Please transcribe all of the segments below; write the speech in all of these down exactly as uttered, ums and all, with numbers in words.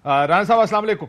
رانا صاحب السلام علیکم۔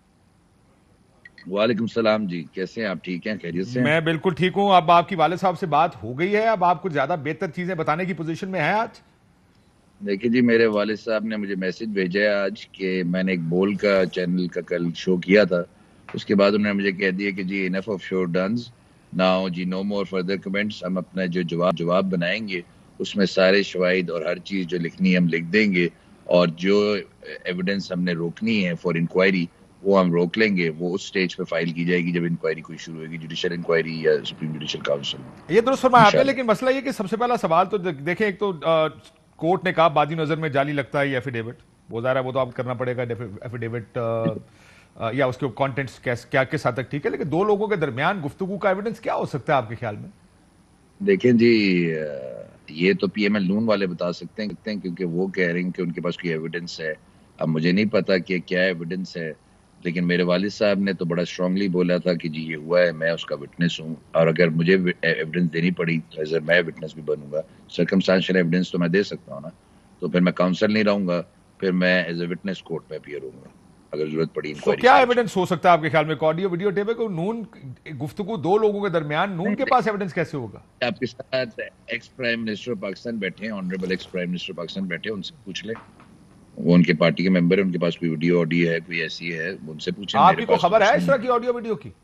وعلیکم السلام جی، کیسے ہیں آپ؟ ٹھیک ہیں؟ خیریت سے ہیں؟ میں بالکل ٹھیک ہوں۔ اب آپ کی والد صاحب سے بات ہو گئی ہے، اب آپ کو زیادہ بہتر چیزیں بتانے کی پوزیشن میں ہیں آج؟ دیکھیں جی، میرے والد صاحب نے مجھے میسج بھیجا ہے آج کہ میں نے ایک بول کا چینل کا کل شو کیا تھا، اس کے بعد انہوں نے مجھے کہہ دیا کہ جی enough of showdowns now, جی نو مور فردر کمنٹس، ہم اپنا جو جواب جواب بنائیں گے اس میں سارے شواہد اور ہر چیز جو لکھنی ہے ہم لکھ دیں گے، اور جو ایویڈنس ہم نے روکنی ہے فار انکوائری وہ ہم روک لیں گے، وہ اس سٹیج پہ فائل کی جائے گی جب انکوائری کوئی شروع ہوگی، جوڈیشل انکوائری یا سپریم جوڈیشل کاؤنسل۔ یہ درست فرمایا آپ نے، لیکن مسئلہ یہ کہ سب سے پہلا سوال تو دیکھیں، ایک تو کورٹ نے کہا بادی نظر میں جعلی لگتا ہے یہ ایفیڈیوٹ، وہ ظاہر ہے وہ تو آپ کرنا پڑے گا ایفیڈیوٹ، یا اس کے کانٹینٹس کیا کس حد تک ٹھیک ہے، لیکن دو لوگوں کے درمیان گفتگو کا ایویڈنس کیا ہو سکتا ہے آپ کے خیال میں؟ دیکھیں جی، یہ تو پی ایم ایل نون والے بتا سکتے ہیں کیونکہ وہ کہہ رہے ہیں کہ ان کے پاس کوئی ایویڈنس ہے۔ اب مجھے نہیں پتا کہ کیا ایویڈنس ہے، لیکن میرے والد صاحب نے تو بڑا اسٹرانگلی بولا تھا کہ جی یہ ہوا ہے، میں اس کا وٹنس ہوں، اور اگر مجھے ایویڈنس دینی پڑی تو ایز اے میں وٹنس بھی بنوں گا۔ سرکمسٹانشل ایویڈنس تو میں دے سکتا ہوں نا، تو پھر میں کاؤنسل نہیں رہوں گا، پھر میں ایز اے وٹنس کورٹ میں اپیئر ہوں گا اگر ضرورت پڑی تو انکوائری۔ کیا ایویڈنس ہو سکتا ہے آپ کے خیال میں؟ آڈیو ویڈیو ٹیپ ہے کہ نون گفتگو دو لوگوں کے درمیان، نون کے پاس ایویڈنس کیسے ہوگا؟ آپ کے ساتھ ایکس پرائم منسٹر پاکستان بیٹھے ہیں، honourable ex prime minister Pakistan بیٹھے ہیں، ان سے پوچھ لیں، وہ ان کے پارٹی کے ممبر ہیں، ان کے پاس کوئی ویڈیو آڈیو ہے، کوئی ایسی ہے، ان سے پوچھیں۔ آپ کی کوئی خبر ہے اس طرح کی آڈیو ویڈیو کی؟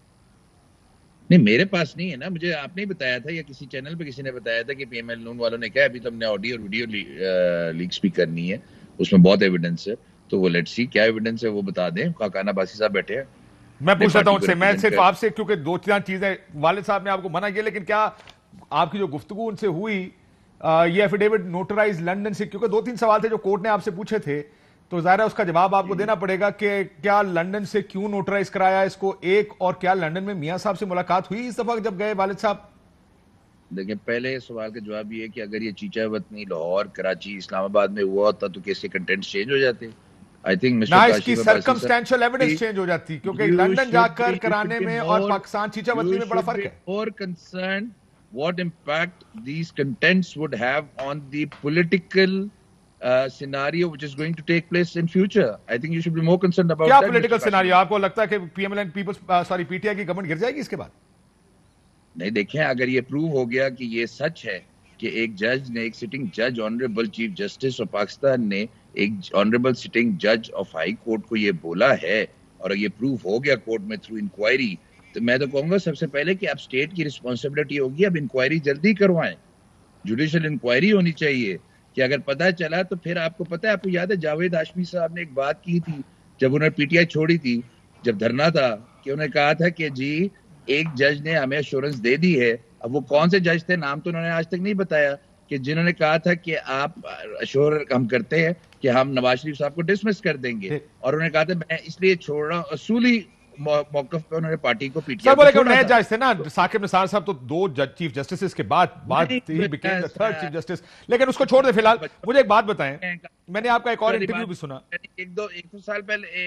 نہیں، میرے پاس نہیں ہے نا، مجھے آپ نے بتایا تھا یا کسی چینل پہ کسی نے بتایا تھا کہ پی ایم ایل نون والوں نے کہا ابھی تو ہم نے آڈیو اور ویڈیو لیکس بھی کرنی ہے، اس میں بہت ایویڈنس ہے، تو وہ لیٹس سی کیا ایویڈنس ہے وہ بتا دیں۔ خاقان عباسی صاحب بیٹھے ہیں، میں پوچھ لیتا ہوں ان سے، میں صرف آپ سے، کیونکہ دو چار چیزیں والد صاحب نے آپ کو منع کیا، لیکن کیا آپ کی جو گفتگو ان سے ہوئی، یہ ایفیڈیوٹ نوٹرائز لنڈن سے، کیونکہ دو تین سوال تھے جو کورٹ نے آپ سے پوچھے تھے، تو ظاہر ہے اس کا جواب آپ کو دینا پڑے گا کہ کیا لنڈن سے کیوں نوٹرائز کرایا اس کو، ایک، اور کیا لنڈن میں میاں صاحب سے ملاقات ہوئی اس دفعہ جب گئے والد صاحب؟ دیکھیں، پہلے سوال کا جواب یہ ہے کہ اگر یہ چیچا وطنی لاہور، کراچی، اسلام آباد میں ہوا ہوتا تو کیس کے کنٹینٹس چینج ہو جاتے؟ آئی تھنک نہ مسٹر اس کی سرکمسٹینشل ایویڈنس چینج ہو جاتی، کیونکہ لنڈن جا کر کرانے میں اور پاکستان چیچا وطنی میں بڑا فرق ہے۔ اور concern what impact these contents would have on the political uh, scenario which is going to take place in future. I think you should be more concerned about کیا that. پولیٹیکل سیناریو آپ کو لگتا ہے کہ P M L N Peoples sorry P T I کی government گر جائے گی اس کے بعد؟ نہیں، دیکھیں، اگر یہ پروو ہو گیا کہ یہ سچ ہے کہ ایک جج نے، ایک سٹنگ جج honourable chief justice of Pakistan نے ایک آنریبل سٹنگ جج آف ہائی کورٹ کو یہ بولا ہے، اور یہ پروو ہو گیا کورٹ میں تھرو انکوائری، تو میں تو کہوں گا سب سے پہلے کہ اب اسٹیٹ کی رسپانسبلٹی ہوگی، اب انکوائری جلدی کروائیں، جوڈیشل انکوائری ہونی چاہیے، کہ اگر پتہ چلا تو پھر آپ کو پتہ ہے، آپ کو یاد ہے جاوید ہاشمی صاحب نے ایک بات کی تھی جب انہوں نے پی ٹی آئی چھوڑی تھی، جب دھرنا تھا، کہ انہوں نے کہا تھا کہ جی ایک جج نے ہمیں ایشورنس دے دی ہے۔ اب وہ کون سے جج تھے، نام تو انہوں نے آج تک نہیں بتایا، کہ جنہوں نے کہا تھا کہ آپ ایشور ہم کرتے ہیں کہ ہم نواز شریف صاحب کو ڈسمس کر دیں گے، اور انہوں نے کہا تھا میں اس لیے چھوڑ رہا ہوں، اصولی موقف پہ انہوں نے پارٹی کو پی ٹی آئی کو سر چھوڑا نئے تھا۔ جج تھے نا ثاقب نثار صاحب، تو دو جج چیف جسٹس کے بعد بعد ہی became the third chief justice, لیکن اس کو چھوڑ دیں فی الحال۔ مجھے ایک بات بتائیں، میں نے آپ کا ایک اور انٹرویو بھی سنا، ایک دو ایک سال پہلے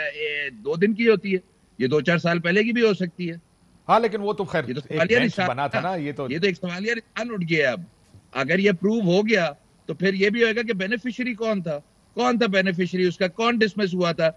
دو دن کی ہوتی ہے، یہ دو چار سال پہلے کی بھی ہو سکتی ہے۔ ہاں لیکن وہ تو خیر یہ تو ایک سوالیہ بینچ نشان بنا تھا نا، یہ تو یہ تو ایک سوالیہ نشان اٹھ گیا۔ اب اگر یہ پروو ہو گیا تو پھر یہ بھی ہوئے گا کہ بینیفیشری کون تھا، کون تھا بینیفیشری اس کا، کون ڈسمس ہوا تھا۔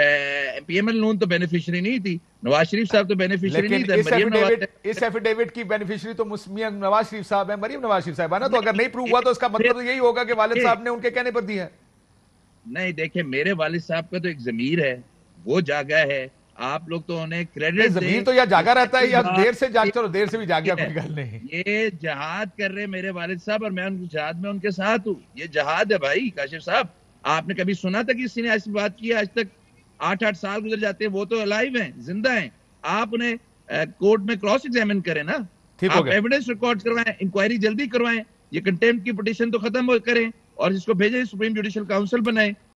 پی ایم ایل نون تو بینیفیشری نہیں تھی، نواز شریف صاحب تو بینیفیشری نہیں تھے، مریم نواز۔ اس ایفیڈیوٹ کی بینیفیشری تو مسمیہ نواز شریف صاحب ہیں، مریم نواز شریف صاحب ہے نا، تو اگر نہیں پروو ہوا تو اس کا مطلب تو یہی ہوگا کہ والد صاحب نے ان کے کہنے پر دی ہے۔ نہیں دیکھیں، میرے والد صاحب کا تو ایک ضمیر ہے، وہ جاگا ہے، آپ لوگ تو انہیں کریڈٹ دیں۔ ضمیر تو یا جاگا رہتا ہے یا دیر سے جاگ، چلو دیر سے بھی جاگ گیا، کوئی گل نہیں۔ یہ جہاد کر رہے میرے والد صاحب، اور میں ان کی جہاد میں ان کے ساتھ ہوں، یہ جہاد ہے بھائی۔ کاشف صاحب، آپ نے کبھی سنا تھا کہ کسی نے ایسی بات کی؟ آج تک آٹھ آٹھ سال گزر جاتے ہیں، وہ تو الائیو ہیں، زندہ ہیں۔ آپ انہیں کورٹ میں کراس ایگزامن کریں نا، آپ ایویڈنس ریکارڈ کروائیں، انکوائری جلدی کروائیں، یہ کنٹیمپٹ کی پٹیشن تو ختم کریں، اور اس کو بھیجیں، سپریم جوڈیشل کاؤنسل بنائیں۔